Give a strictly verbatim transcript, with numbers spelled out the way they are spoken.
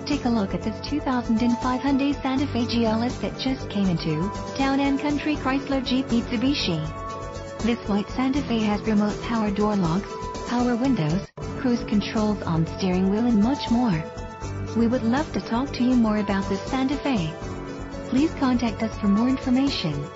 Take a look at this two thousand five Hyundai Santa Fe G L S that just came into Town and Country Chrysler-Jeep Mitsubishi. This white Santa Fe has remote power door locks, power windows, cruise controls on steering wheel and much more. We would love to talk to you more about this Santa Fe. Please contact us for more information.